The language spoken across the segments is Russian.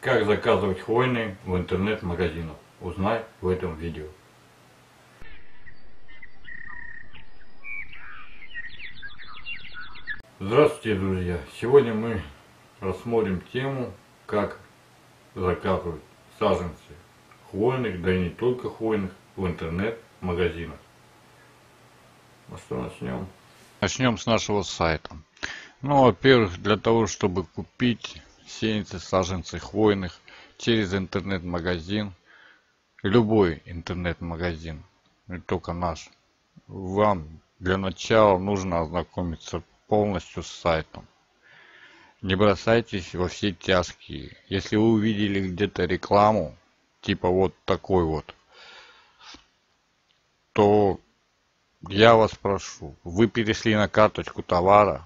Как заказывать хвойные в интернет-магазинах? Узнай в этом видео. Здравствуйте, друзья! Сегодня мы рассмотрим тему, как заказывать саженцы хвойных, да и не только хвойных, в интернет-магазинах. Ну что, начнем? Начнем с нашего сайта. Ну, во-первых, для того, чтобы купить сеянцы, саженцы хвойных через интернет-магазин, любой интернет-магазин, не только наш, вам для начала нужно ознакомиться полностью с сайтом. Не бросайтесь во все тяжкие. Если вы увидели где-то рекламу, типа вот такой вот, то я вас прошу, вы перешли на карточку товара,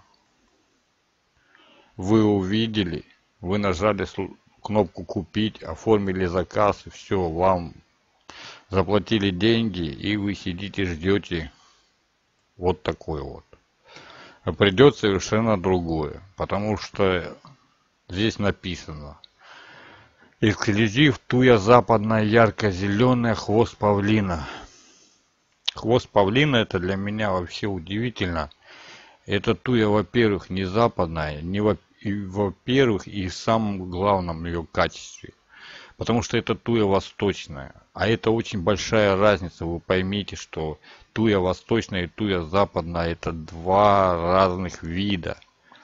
вы увидели, вы нажали кнопку «Купить», оформили заказ, и все, вам заплатили деньги, и вы сидите, ждете вот такой вот. А придет совершенно другое, потому что здесь написано: эксклюзив туя западная ярко-зеленая, хвост павлина. Хвост павлина — это для меня вообще удивительно. Это туя, во-первых, не западная, не во-первых, и в самом главном ее качестве. Потому что это туя восточная. А это очень большая разница. Вы поймите, что туя восточная и туя западная — это два разных вида.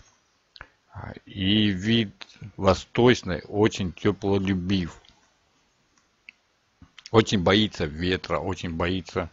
И вид восточный очень теплолюбив. Очень боится ветра, очень боится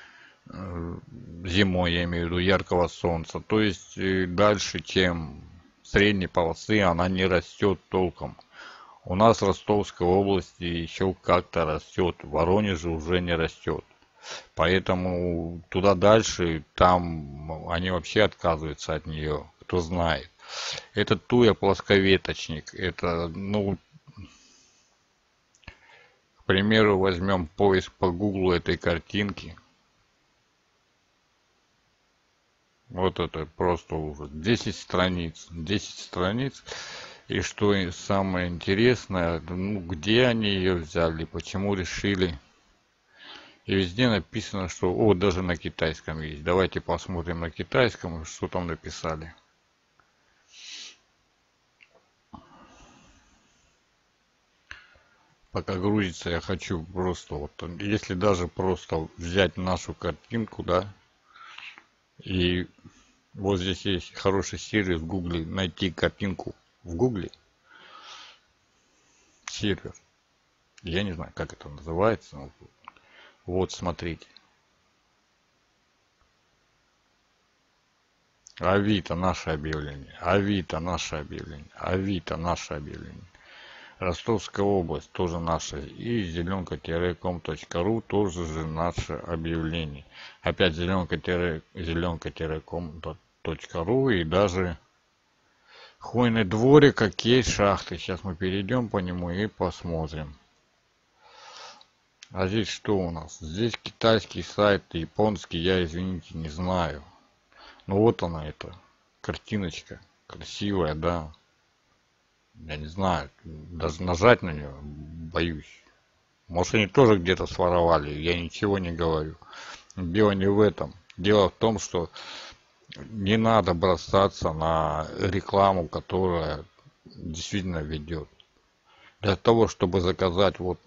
зимой, я имею в виду, яркого солнца. То есть дальше, чем средней полосы, она не растет толком. У нас в Ростовской области еще как-то растет, в Воронеже уже не растет. Поэтому туда дальше, там они вообще отказываются от нее, кто знает. Это туя плосковеточник. Это, ну, к примеру, возьмем поиск по гуглу этой картинки. Вот это просто ужас. 10 страниц. 10 страниц. И что самое интересное, ну, где они ее взяли, почему решили. И везде написано, что... О, даже на китайском есть. Давайте посмотрим на китайском, что там написали. Пока грузится, я хочу просто... Вот, если даже просто взять нашу картинку, да, и вот здесь есть хороший сервис в Гугле, найти картинку в Гугле. Сервер. Я не знаю, как это называется. Но вот, смотрите. Авито наше объявление. Авито наше объявление. Авито наше объявление. Ростовская область тоже наша. И зеленка-ком.ру тоже же наше объявление. Опять зеленка-ком.ру и даже хвойный дворик, как есть шахты. Сейчас мы перейдем по нему и посмотрим. А здесь что у нас? Здесь китайский сайт, японский, я, извините, не знаю. Ну вот она, эта картиночка. Красивая, да. Я не знаю, даже нажать на нее боюсь. Может, они тоже где-то своровали, я ничего не говорю. Дело не в этом. Дело в том, что не надо бросаться на рекламу, которая действительно ведет. Для того, чтобы заказать, вот,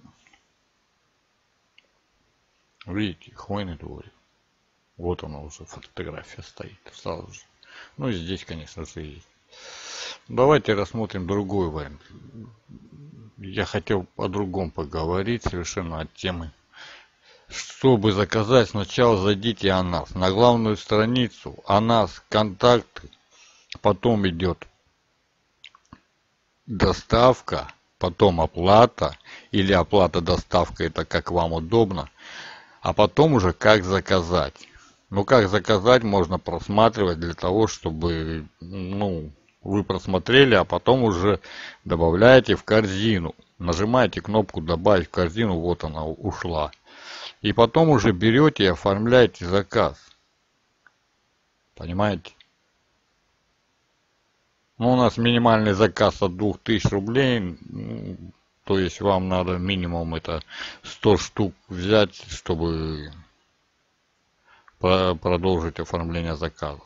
видите, хвойный дворик. Вот она уже, фотография стоит сразу же. Ну и здесь, конечно же, есть. Давайте рассмотрим другой вариант. Я хотел о другом поговорить, совершенно от темы. Чтобы заказать, сначала зайдите о нас. На главную страницу о нас, контакты. Потом идет доставка, потом оплата. Или оплата, доставка, это как вам удобно. А потом уже как заказать. Ну, как заказать, можно просматривать для того, чтобы, ну, вы просмотрели, а потом уже добавляете в корзину. Нажимаете кнопку «Добавить в корзину», вот она ушла. И потом уже берете и оформляете заказ. Понимаете? Ну, у нас минимальный заказ от 2000 рублей. То есть вам надо минимум это 100 штук взять, чтобы продолжить оформление заказа.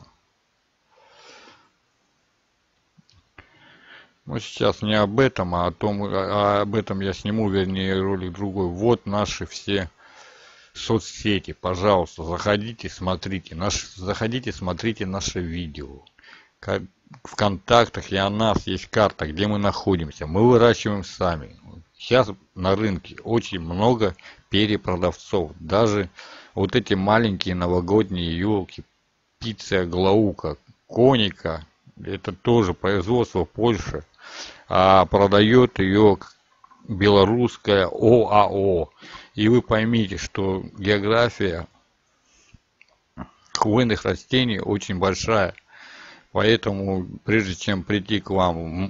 Но сейчас не об этом, а об этом я сниму, вернее, ролик другой. Вот наши все соцсети, пожалуйста, заходите, смотрите наши видео. В контактах и о нас есть карта, где мы находимся. Мы выращиваем сами. Сейчас на рынке очень много перепродавцов. Даже вот эти маленькие новогодние елки, пицца Глаука, Коника, это тоже производство Польши, а продает ее белорусская ОАО. И вы поймите, что география хвойных растений очень большая. Поэтому, прежде чем прийти к вам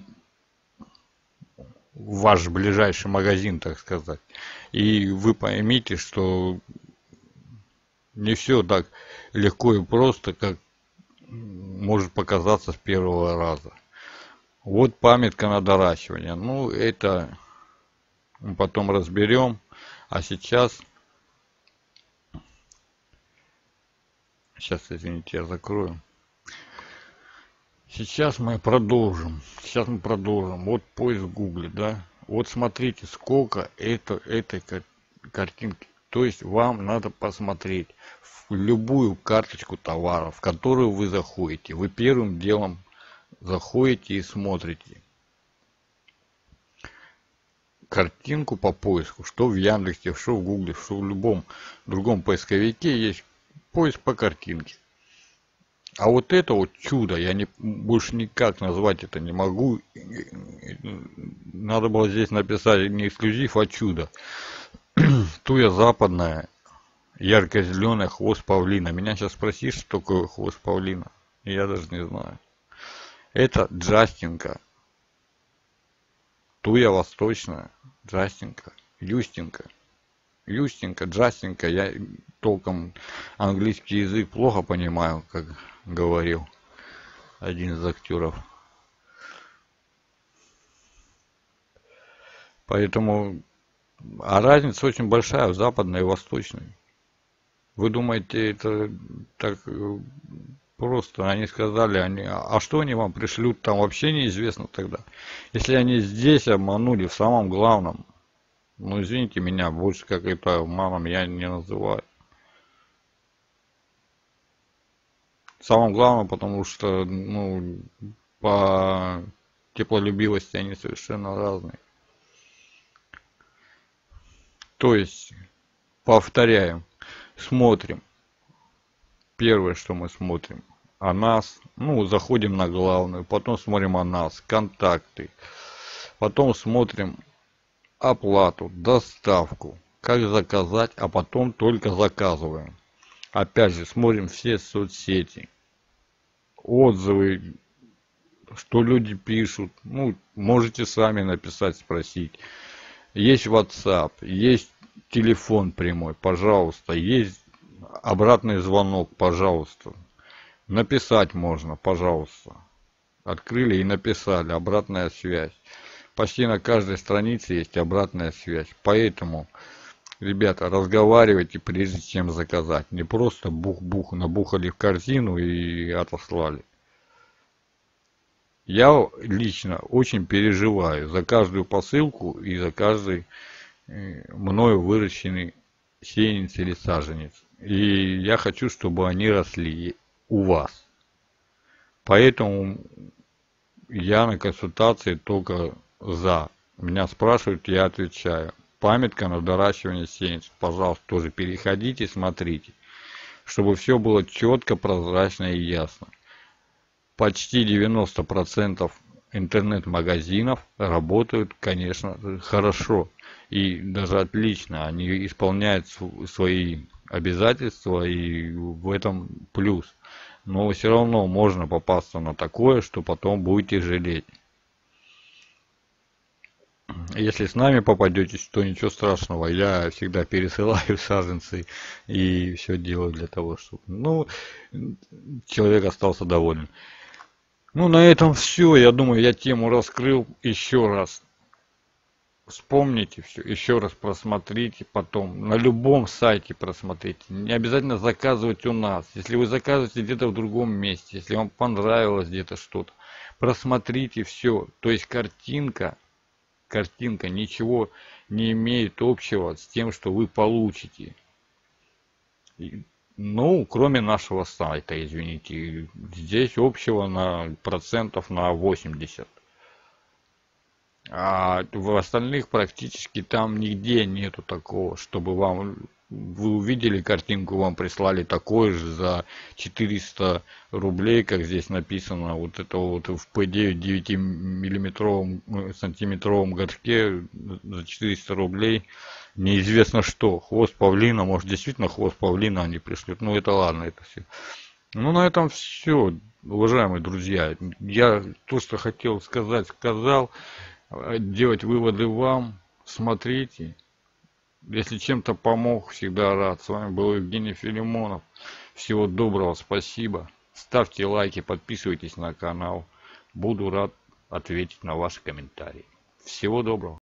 в ваш ближайший магазин, так сказать, и вы поймите, что не все так легко и просто, как может показаться с первого раза. Вот памятка на доращивание. Ну, это мы потом разберем. А сейчас, извините, я закрою. Сейчас мы продолжим. Вот поиск в Гугле, да. Вот смотрите, сколько этой картинки. То есть вам надо посмотреть в любую карточку товара, в которую вы заходите. Вы первым делом заходите и смотрите картинку по поиску, что в Яндексе, что в Гугле, что в любом другом поисковике есть поиск по картинке. А вот это вот чудо, я больше никак назвать это не могу. Надо было здесь написать не эксклюзив, а чудо. Туя западная, ярко-зеленый хвост павлина. Меня сейчас спросишь, что такое хвост павлина. Я даже не знаю. Это Джастинка. Туя восточная, Джастинка, Юстинка, Джастинка. Я толком английский язык плохо понимаю, как говорил один из актеров. Поэтому, а разница очень большая в западной и восточной. Вы думаете, это так просто? Они сказали, а что они вам пришлют, там вообще неизвестно тогда. Если они здесь обманули в самом главном, ну извините меня, больше как это обманом я не называю. Самым главным, потому что, ну, по теплолюбивости они совершенно разные. То есть, повторяем, смотрим. Первое, что мы смотрим, о нас, ну, заходим на главную, потом смотрим о нас, контакты, потом смотрим оплату, доставку, как заказать, а потом только заказываем. Опять же, смотрим все соцсети, отзывы, что люди пишут, ну, можете сами написать, спросить. Есть WhatsApp, есть телефон прямой, пожалуйста, есть обратный звонок, пожалуйста. Написать можно, пожалуйста. Открыли и написали, обратная связь. Почти на каждой странице есть обратная связь. Поэтому, ребята, разговаривайте, прежде чем заказать. Не просто бух-бух, набухали в корзину и отослали. Я лично очень переживаю за каждую посылку и за каждый мною выращенный сеянец или саженец. И я хочу, чтобы они росли у вас. Поэтому я на консультации только за. Меня спрашивают, я отвечаю. Памятка на доращивание сеянцев. Пожалуйста, тоже переходите, смотрите. Чтобы все было четко, прозрачно и ясно. Почти 90% интернет-магазинов работают, конечно, хорошо и даже отлично. Они исполняют свои обязательства, и в этом плюс. Но все равно можно попасться на такое, что потом будете жалеть. Если с нами попадетесь, то ничего страшного. Я всегда пересылаю саженцы и все делаю для того, чтобы, ну, человек остался доволен. Ну, на этом все. Я думаю, я тему раскрыл еще раз. вспомните все, еще раз просмотрите потом, на любом сайте просмотрите. Не обязательно заказывать у нас. Если вы заказываете где-то в другом месте, если вам понравилось где-то что-то, просмотрите все. То есть картинка ничего не имеет общего с тем, что вы получите. Ну, кроме нашего сайта, извините. Здесь общего на процентов на 80. А в остальных практически там нигде нету такого, чтобы вы увидели картинку, вам прислали такой же за 400 рублей, как здесь написано, вот это вот в P9 9-миллиметровом сантиметровом горшке за 400 рублей. Неизвестно что, хвост павлина, может действительно хвост павлина они пришлют, ну это ладно, это все. Ну на этом все, уважаемые друзья, я то, что хотел сказать, сказал. Делать выводы вам, смотрите. Если чем-то помог, всегда рад. С вами был Евгений Филимонов. Всего доброго, спасибо. Ставьте лайки, подписывайтесь на канал. Буду рад ответить на ваши комментарии. Всего доброго.